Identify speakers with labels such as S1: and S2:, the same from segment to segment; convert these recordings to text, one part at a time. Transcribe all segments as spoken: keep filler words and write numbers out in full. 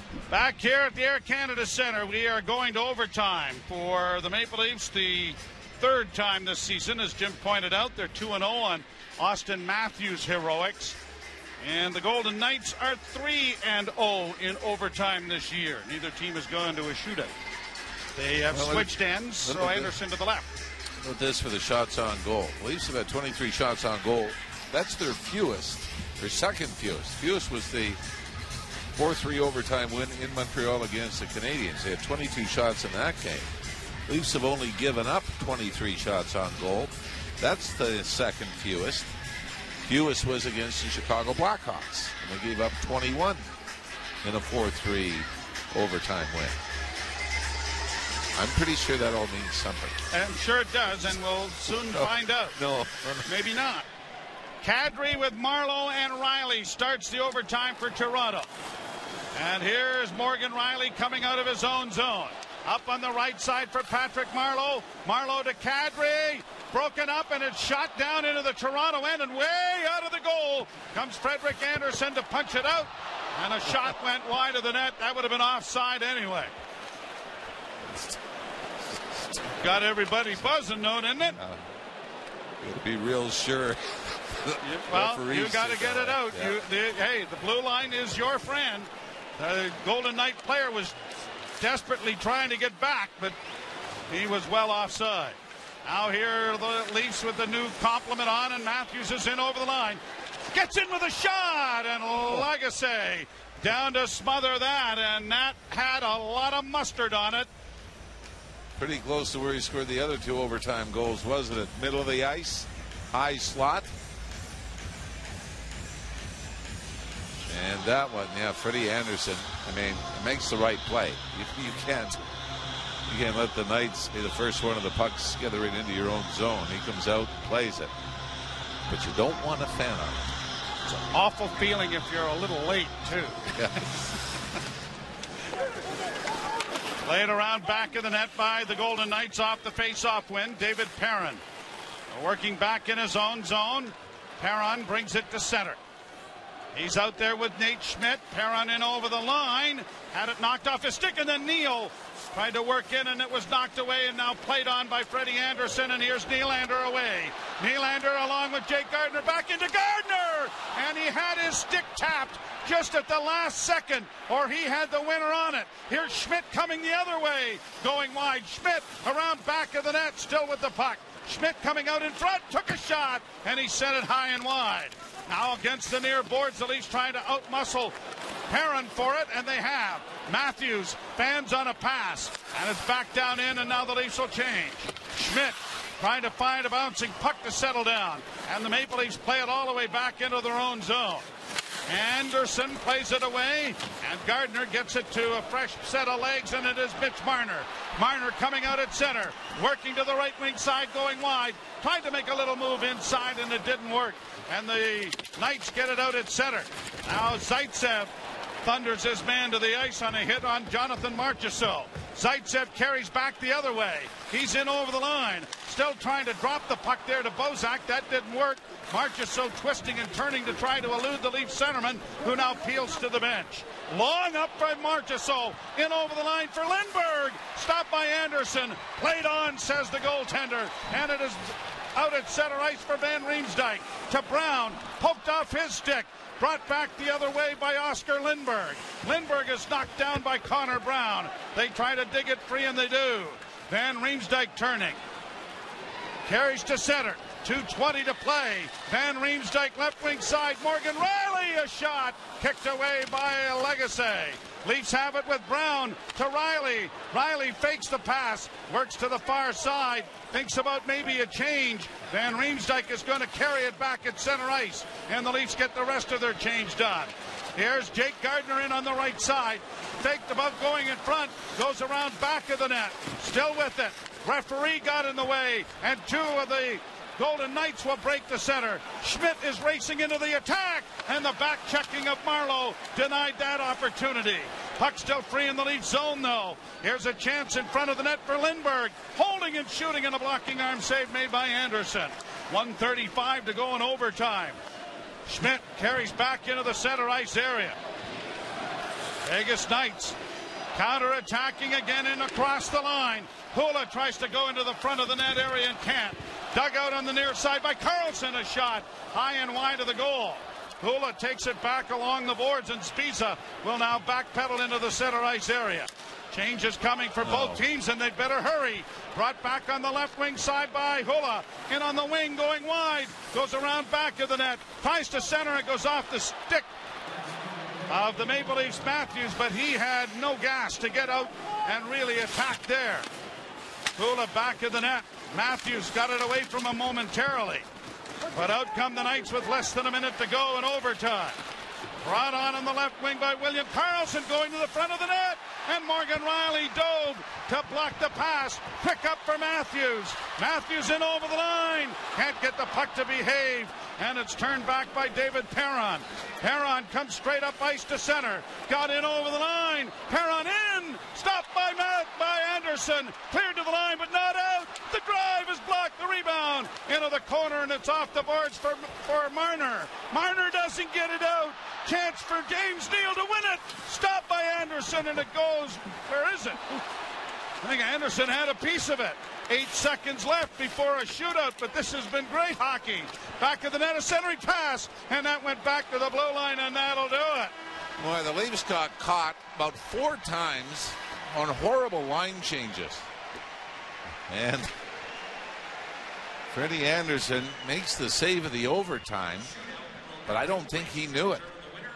S1: Back here at the Air Canada Centre, we are going to overtime for the Maple Leafs, the third time this season. As Jim pointed out, they're two and oh on Austin Matthews' heroics. And the Golden Knights are three and oh in overtime this year. Neither team has gone to a shootout. They have well, switched ends, so Anderson to the left.
S2: Look at this for the shots on goal. The Leafs have had twenty-three shots on goal. That's their fewest, their second fewest. Fewest was the four three overtime win in Montreal against the Canadiens. They had twenty-two shots in that game. Leafs have only given up twenty-three shots on goal. That's the second fewest. Fewest was against the Chicago Blackhawks, and they gave up twenty-one in a four three overtime win. I'm pretty sure that all means something.
S1: I'm sure it does, and we'll soon
S2: no,
S1: find out.
S2: No.
S1: Maybe not. Kadri with Marleau and Riley starts the overtime for Toronto. And here's Morgan Riley coming out of his own zone. Up on the right side for Patrick Marleau. Marleau to Kadri. Broken up, and it's shot down into the Toronto end, and way out of the goal comes Frederik Andersen to punch it out. And a shot went wide of the net. That would have been offside anyway. Got everybody buzzing, though, didn't it?
S2: Uh, to be real sure.
S1: Well, you got to get it out.
S2: Yeah.
S1: You, the, hey, the blue line is your friend. The Golden Knight player was desperately trying to get back, but he was well offside. Now here are the Leafs with the new complement on, and Matthews is in over the line. Gets in with a shot, and Lagacé down to smother that, and that had a lot of mustard on it.
S2: Pretty close to where he scored the other two overtime goals, wasn't it? Middle of the ice, high slot. And that one, yeah, Freddie Andersen, I mean, makes the right play. You, you can't you can't let the Knights be the first one of the pucks gathering into your own zone. He comes out, plays it. But you don't want a fan on it.
S1: It's an awful feeling if you're a little late, too.
S2: Yeah.
S1: Played around back of the net by the Golden Knights off the face-off win. David Perron working back in his own zone. Perron brings it to center. He's out there with Nate Schmidt. Perron in over the line. Had it knocked off his stick, and then Neal tried to work in, and it was knocked away and now played on by Freddie Andersen. And here's Nylander away. Nylander along with Jake Gardiner back into Gardiner. And he had his stick tapped just at the last second, or he had the winner on it. Here's Schmidt coming the other way, going wide. Schmidt around back of the net, still with the puck. Schmidt coming out in front, took a shot, and he sent it high and wide. Now against the near boards, the Leafs trying to outmuscle Perron for it, and they have. Matthews fans on a pass, and it's back down in, and now the Leafs will change. Schmidt trying to find a bouncing puck to settle down, and the Maple Leafs play it all the way back into their own zone. Anderson plays it away, and Gardiner gets it to a fresh set of legs, and it is Mitch Marner. Marner coming out at center, working to the right wing side, going wide, tried to make a little move inside, and it didn't work. And the Knights get it out at center. Now Zaitsev thunders his man to the ice on a hit on Jonathan Marchessault. Zaitsev carries back the other way. He's in over the line. Still trying to drop the puck there to Bozak. That didn't work. Marchessault twisting and turning to try to elude the Leaf centerman, who now peels to the bench. Long up by Marchessault. In over the line for Lindbergh. Stopped by Anderson. Played on, says the goaltender. And it is out at center ice for Van Riemsdyk. To Brown. Poked off his stick. Brought back the other way by Oscar Lindbergh. Lindbergh is knocked down by Connor Brown. They try to dig it free, and they do. Van Riemsdyk turning. Carries to center. two twenty to play. Van Riemsdyk left wing side. Morgan Riley, a shot. Kicked away by Lagacé. Leafs have it with Brown to Riley. Riley fakes the pass. Works to the far side. Thinks about maybe a change. Van Riemsdyk is going to carry it back at center ice. And the Leafs get the rest of their change done. Here's Jake Gardiner in on the right side. Faked about going in front. Goes around back of the net. Still with it. Referee got in the way. And two of the Golden Knights will break the center. Schmidt is racing into the attack, and the back checking of Marleau denied that opportunity. Puck still free in the Leaf zone, though. Here's a chance in front of the net for Lindbergh. Holding and shooting, and a blocking arm save made by Anderson. one thirty-five to go in overtime. Schmidt carries back into the center ice area. Vegas Knights counter-attacking again in across the line. Hula tries to go into the front of the net area and can't. Dug out on the near side by Carlson. A shot high and wide of the goal. Hula takes it back along the boards, and Spiza will now backpedal into the center ice area. Change is coming for both
S2: oh.
S1: teams, and they'd better hurry. Brought back on the left wing side by Hula. In on the wing, going wide. Goes around back of the net. Tries to center it. Goes off the stick of the Maple Leafs Matthews, but he had no gas to get out and really attack there. Hula back of the net. Matthews got it away from him momentarily. But out come the Knights with less than a minute to go in overtime. Brought on on the left wing by William Karlsson, going to the front of the net. And Morgan Rielly dove to block the pass. Pick up for Matthews. Matthews in over the line. Can't get the puck to behave. And it's turned back by David Perron. Perron comes straight up ice to center. Got in over the line. Perron in. Stopped by Matt, by Anderson. Cleared to the line, but not out. The drive is blocked. The rebound into the corner, and it's off the boards for, for Marner. Marner doesn't get it out. Chance for James Neal to win it. Stopped by Anderson, and it goes. Where is it? I think Anderson had a piece of it. Eight seconds left before a shootout, but this has been great hockey. Back of the net, a centering pass, and that went back to the blue line, and that'll do it.
S2: Boy, the Leafs got caught about four times on horrible line changes. And Freddie Anderson makes the save of the overtime, but I don't think he knew it.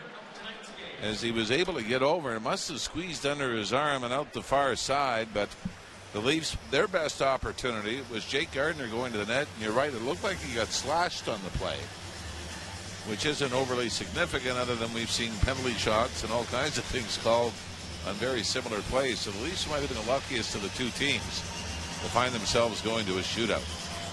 S2: As he was able to get over, it must have squeezed under his arm and out the far side, but the Leafs, their best opportunity was Jake Gardiner going to the net, and you're right, it looked like he got slashed on the play, which isn't overly significant other than we've seen penalty shots and all kinds of things called on very similar plays. So the Leafs might have been the luckiest of the two teams to find themselves going to a shootout.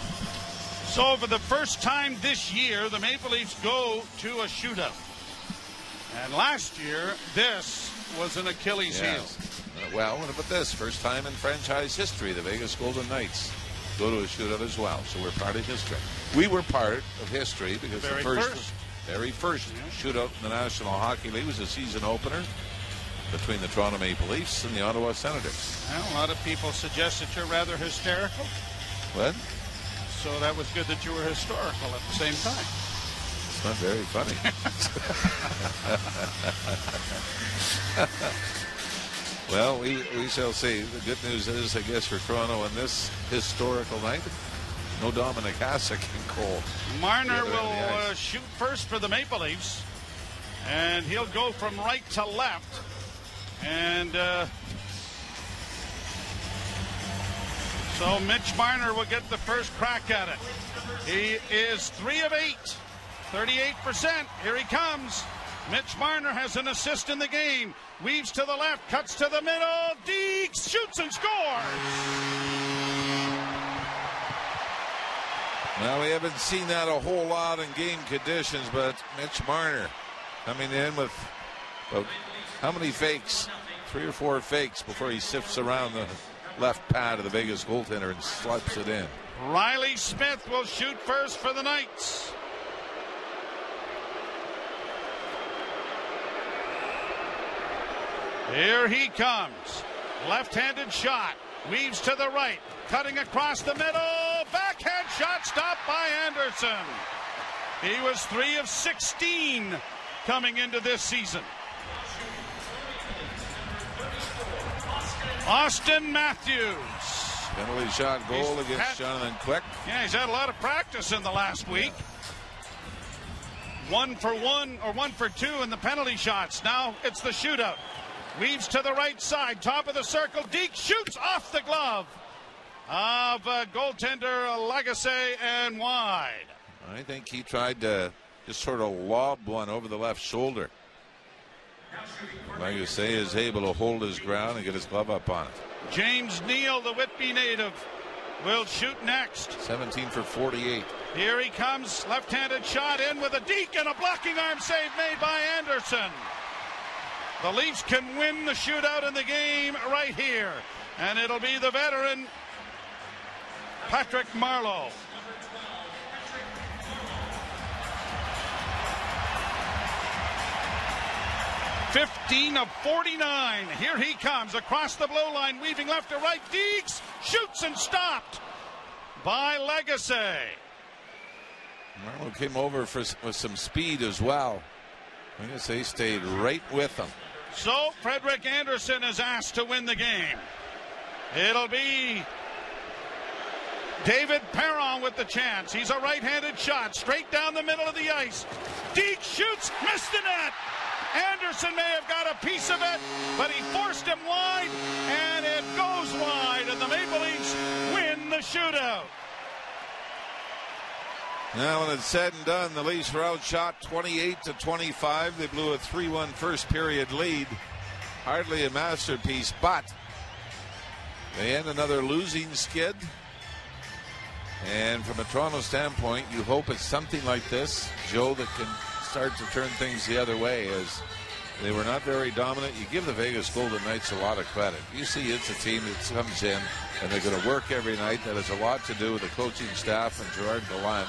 S1: So for the first time this year, the Maple Leafs go to a shootout. And last year, this was an Achilles
S2: yeah.
S1: heel.
S2: Uh, well, what about this? First time in franchise history, the Vegas Golden Knights go to a shootout as well. So we're part of history. We were part of history because
S1: Very
S2: the first,
S1: first.
S2: very first yeah. shootout in the National Hockey League was a season opener between the Toronto Maple Leafs and the Ottawa Senators.
S1: Well, a lot of people suggest that you're rather hysterical.
S2: What?
S1: So that was good that you were historical at the same time.
S2: It's not very funny. Well, we, we shall see. The good news is, I guess, for Toronto on this historical night, no Dominic Hasek in goal.
S1: Marner will uh, shoot first for the Maple Leafs, and he'll go from right to left. And uh, so Mitch Marner will get the first crack at it. He is three of eight, thirty-eight percent. Here he comes. Mitch Marner has an assist in the game. Weaves to the left, cuts to the middle. Deeks shoots and scores.
S2: Well, we haven't seen that a whole lot in game conditions, but Mitch Marner coming in with well, how many fakes? Three or four fakes before he sifts around the left pad of the Vegas goaltender and slaps it in.
S1: Riley Smith will shoot first for the Knights. Here he comes. Left-handed shot. Weaves to the right. Cutting across the middle. Backhand shot stopped by Anderson. He was three of sixteen coming into this season. Austin Matthews.
S2: Penalty shot goal
S1: He's
S2: against
S1: had,
S2: Jonathan Quick.
S1: Yeah, he's had a lot of practice in the last week. One for one or one for two in the penalty shots. Now it's the shootout. Weaves to the right side, top of the circle. Deke shoots off the glove of uh, goaltender Lagacé and wide.
S2: I think he tried to just sort of lob one over the left shoulder. Lagacé is able to hold his ground and get his glove up on it.
S1: James Neal, the Whitby native, will shoot next.
S2: seventeen for forty-eight.
S1: Here he comes, left-handed shot in with a deke and a blocking arm save made by Anderson. The Leafs can win the shootout in the game right here. And it'll be the veteran, Patrick Marleau. fifteen of forty-nine. Here he comes across the blue line, weaving left to right. Deeks shoots and stopped by Legacy.
S2: Marlowe came over for, with some speed as well. Legacy stayed right with him.
S1: So Frederik Andersen is asked to win the game. It'll be David Perron with the chance. He's a right-handed shot straight down the middle of the ice. Deeks shoots, missed the net. Andersen may have got a piece of it, but he forced him wide, and it goes wide, and the Maple Leafs win the shootout.
S2: Now, when it's said and done, the Leafs were outshot twenty-eight to twenty-five. They blew a three one first period lead. Hardly a masterpiece, but they end another losing skid. And from a Toronto standpoint, you hope it's something like this, Joe, that can start to turn things the other way, as they were not very dominant. You give the Vegas Golden Knights a lot of credit. You see it's a team that comes in and they're going to work every night. That has a lot to do with the coaching staff and Gerard Gallant.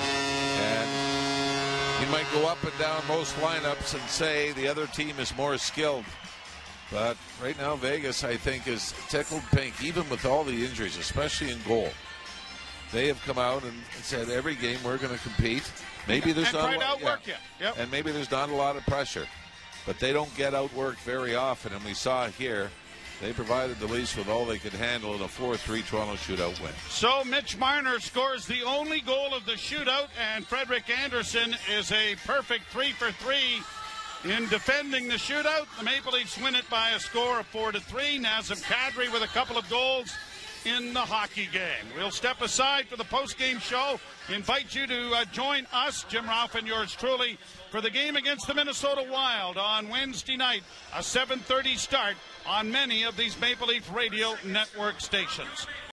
S2: And you might go up and down most lineups and say the other team is more skilled. But right now Vegas, I think, is tickled pink, even with all the injuries, especially in goal. They have come out and said every game we're going to compete. Maybe there's
S1: and
S2: not
S1: try
S2: a
S1: to
S2: lot,
S1: outwork
S2: yeah.
S1: you. Yep.
S2: And maybe there's not a lot of pressure, but they don't get outworked very often. And we saw here, they provided the Leafs with all they could handle in a four three Toronto shootout win.
S1: So Mitch Marner scores the only goal of the shootout, and Frederik Andersen is a perfect three for three in defending the shootout. The Maple Leafs win it by a score of four to three. Nazem Kadri with a couple of goals in the hockey game. We'll step aside for the post-game show. Invite you to uh, join us, Jim Ralph and yours truly, for the game against the Minnesota Wild on Wednesday night, a seven thirty start on many of these Maple Leaf Radio Network stations.